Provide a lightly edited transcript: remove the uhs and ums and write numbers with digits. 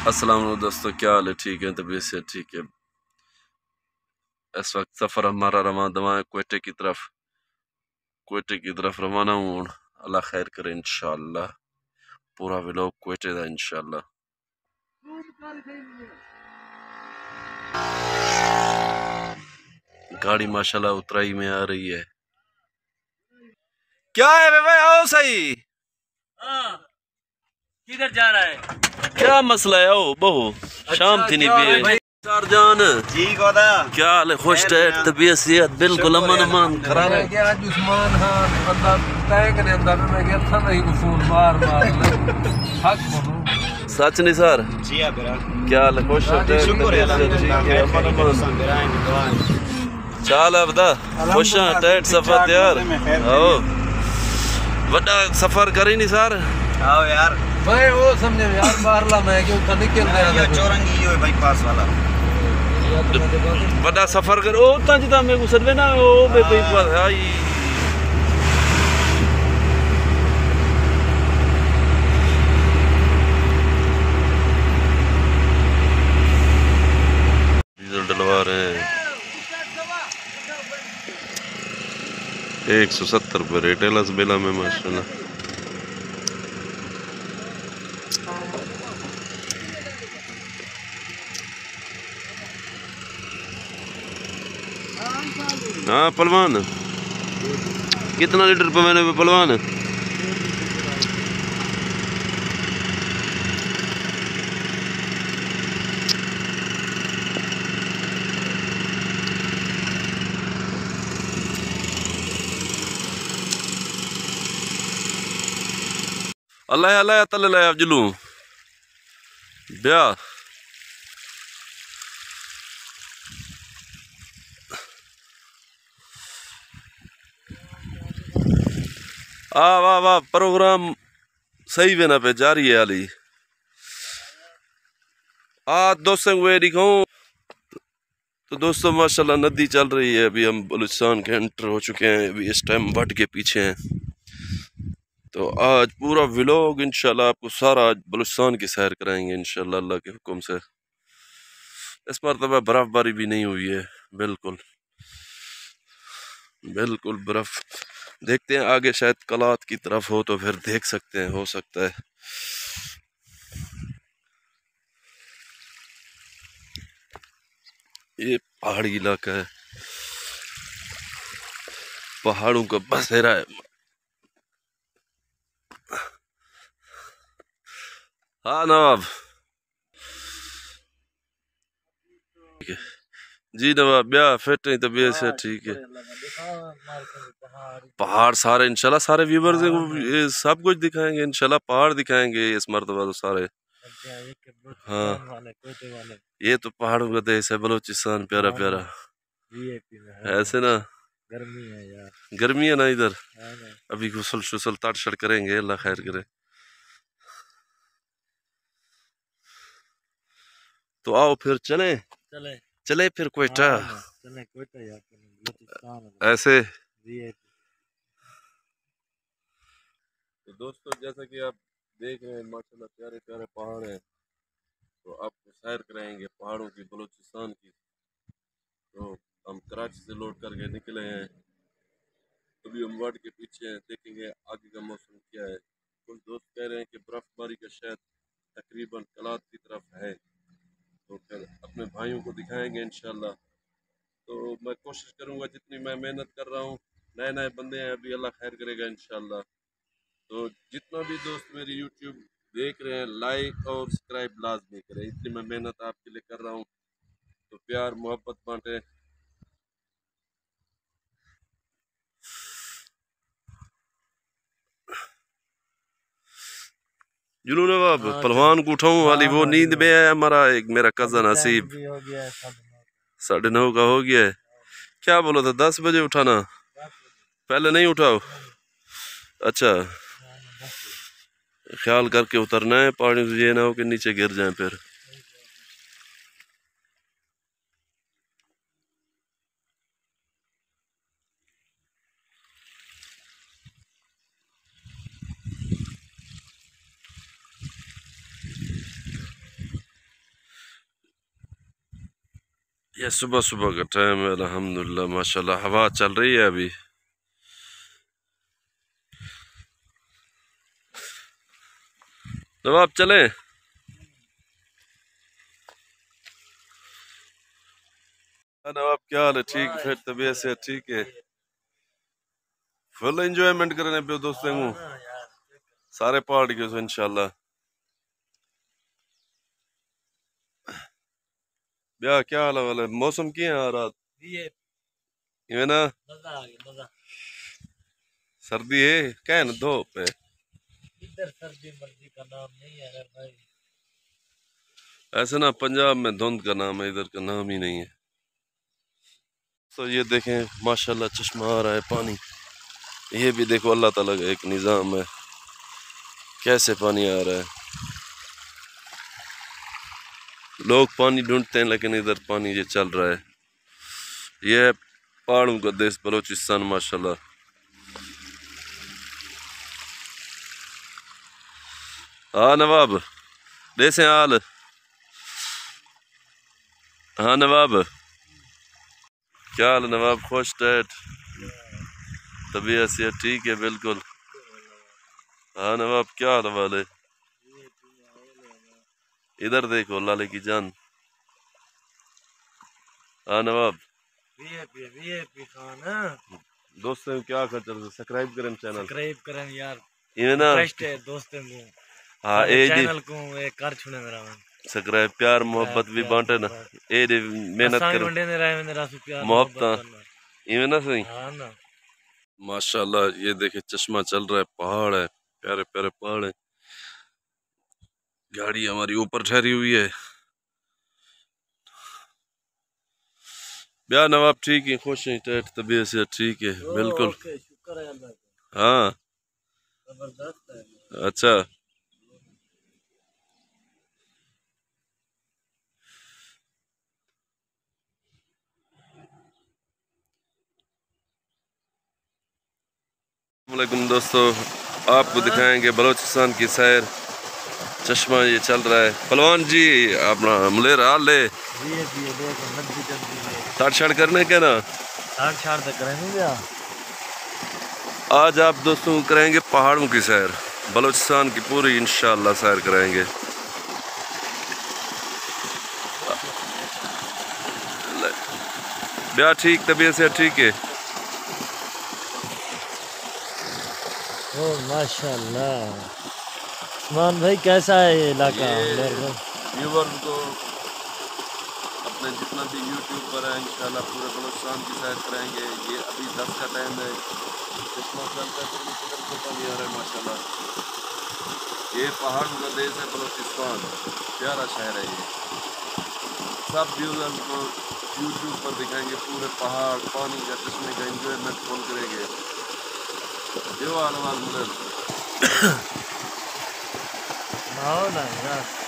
अस्सलाम वालेकुम दोस्तों, क्या हाल है? ठीक है, तबीयत से ठीक है। इस वक्त सफ़र हमारा रवाना है क्वेटे की तरफ रवाना हूँ। अल्लाह खैर करे इंशाअल्लाह। पूरा व्लॉग क्वेटे का इंशाअल्लाह। गाड़ी माशाल्लाह उतराई में आ रही है। क्या है भाई? आओ सही। हाँ, किधर जा रहा है? क्या मसला है? आओ बहु शाम थी नहीं भी चार जान ठीक होता क्या हाल है? खुश है? तबीयत सेहत बिल्कुल अमन अमान खराब है। गया आज उस्मान खान बंदा टैंक ने अंदर में गया था नहीं उसूल मार हक बोलो सच नहीं सर? जी है बेरा क्या हाल है? खुश है? शुक्र है अल्लाह का अमन अमान बेरा चाल है बता। खुश है? टाइट सफर यार। आओ बड़ा सफर करी नहीं सर। आओ यार मैं वो समझे यार बाहरला मैं क्यों था निकल रहा ये चौरंगी ये बाईपास वाला बड़ा सफर कर ओ ता जिता मैं को सदवे ना ओ बे पे आई डीजल डलवा रहे हैं। 170 रुपये रेट है लसबेला में माशाल्लाह। हाँ पलवान कितना लीटर पे मैंने पलवान? अल्लाह अल्लाह तल्ला अफजलू ब्याह वाह वाह प्रोग्राम सही वे ना पे जारी है अली। दोस्तों को दिखाऊं तो दोस्तों माशाल्लाह नदी चल रही है। अभी हम बलूचिस्तान के एंटर हो चुके हैं। अभी इस टाइम भट के पीछे हैं। तो आज पूरा व्लॉग इंशाल्लाह आपको सारा आज बलूचिस्तान की सैर कराएंगे इंशाल्लाह अल्लाह के हुक्म से। इस मरतबा बर्फबारी भी नहीं हुई है। बिल्कुल बिल्कुल बर्फ देखते हैं आगे शायद कलात की तरफ हो तो फिर देख सकते हैं, हो सकता है। ये पहाड़ी इलाका है, पहाड़ों का बसेरा है। हाँ नवाब जी नवाब ब्याह फिट है, तबीयत से ठीक है। पहाड़ सारे इंशाल्लाह सारे व्यूवर्स को ये सब कुछ दिखाएंगे इंशाल्लाह। पहाड़ दिखाएंगे इस मरतबा तो सारे। हाँ ये तो पहाड़ों का देश है बलूचिस्तान, प्यारा प्यारा ऐसे ना। गर्मी है यार, गर्मी है ना इधर। अभी गुसल शुसल तड़ शड़ करेंगे, अल्लाह खैर करे। तो आओ फिर चले चले चले फिर क्वेटा चले कोयटा यार बलूचिस्तान ऐसे। VIP। तो दोस्तों जैसा कि आप देख रहे हैं माशाल्लाह प्यारे प्यारे पहाड़ हैं। तो आपको सैर कराएंगे पहाड़ों की, बलूचिस्तान की। तो हम कराची से लौट करके निकले हैं। अभी हम वार्ड के पीछे हैं, देखेंगे आगे का मौसम क्या है। कुछ दोस्त कह रहे हैं कि बर्फबारी का शायद तकरीबन कलात की तरफ है। तो फिर अपने भाइयों को दिखाएंगे इंशाल्लाह। तो मैं कोशिश करूंगा जितनी मैं मेहनत कर रहा हूँ। नए नए बंदे हैं अभी, अल्लाह खैर करेगा इंशाल्लाह। तो जितना भी दोस्त मेरी यूट्यूब देख रहे हैं लाइक और सब्सक्राइब लाजमी करें। इतनी मैं मेहनत आपके लिए कर रहा हूँ, तो प्यार मोहब्बत बांटे। जुनून बाब पहलवान को उठाऊं वाली वो नींद में है हमारा एक मेरा कजन हसीब। 9:30 का हो गया है। क्या बोला था 10 बजे उठाना? पहले नहीं उठाओ? अच्छा ख्याल करके उतरना है पहाड़ी से, ये ना हो कि नीचे गिर जाए फिर। ये सुबह सुबह का टाइम है, अल्हम्दुलिल्लाह माशाल्लाह हवा चल रही है अभी। नवाब चले? नवाब क्या हाल है? ठीक फिर तबीयत से ठीक है? फुल एंजॉयमेंट करने पे दोस्तों को सारे पहाड़ के इंशाल्लाह। ब्याह क्या हाल है वाले मौसम की है रात ये ना सर्दी है क्या है ना धूप है इधर सर्दी मर्दी का नाम नहीं है अगर भाई। ऐसे ना पंजाब में धुंध का नाम है, इधर का नाम ही नहीं है। तो ये देखें माशाल्लाह चश्मा आ रहा है पानी, ये भी देखो अल्लाह ताला का एक निज़ाम है कैसे पानी आ रहा है। लोग पानी ढूंढते हैं लेकिन इधर पानी ये चल रहा है। ये है पहाड़ों का देश बलोचिस्तान माशाल्लाह। हाँ नवाब देसे हाल। हाँ नवाब क्या हाल नवाब? खुश डैड तबीयत से ठीक है बिल्कुल। हाँ नवाब क्या हाल वाले? इधर देखो लाले की जान। हाँ नवाब वीआईपी खान दोस्तों क्या कर चल सब्सक्राइब करें चैनल सब्सक्राइब करें यार। ये ना इंटरेस्ट है दोस्तों को। हाँ ए जी चैनल को एक कर छुने मेरा सब्सक्राइब प्यार मोहब्बत भी बांटे ना ए जी मेहनत करो मोहब्बत ये ना सही। हाँ ना माशाल्लाह ये देखे चश्मा चल रहा है, पहाड़ है प्यारे प्यारे पहाड़ है। गाड़ी हमारी ऊपर ठहरी हुई है। ब्याह नवाब ठीक है खुश है टैट तबीयत से ठीक है बिल्कुल। शुक्र है अल्लाह का हाँ जबरदस्त है। अच्छा वालेकुम दोस्तों आपको दिखाएंगे बलोचिस्तान की सैर। चश्मा ये चल रहा है पहलवान जी अपना मुलेर हाल ले ताड़ छाड़ करने के ना छाड़ तक करेंगे क्या? आज आप दोस्तों करेंगे पहाड़ों की सैर, बलोचिस्तान की पूरी इंशाल्लाह सैर कराएंगे। ब्याह ठीक तबीयत से ठीक है? ओ माशाल्लाह। उस्मान भाई कैसा है ये इलाका? व्यूवर को अपने जितना भी यूट्यूब पर है इंशाल्लाह पूरे बलोचिस्तान की सैर कराएंगे। ये अभी 10 का टाइम है, चश्मा चलता है तो पानी आ रहा है माशाल्लाह। ये पहाड़ों का देश है बलोचिस्तान, प्यारा शहर है ये। सब व्यूअर्स को यूट्यूब पर दिखाएंगे पूरे पहाड़ पानी का चश्मे का एंजॉयमेंट फुल करेंगे। जो आलवाल मुझे ना यार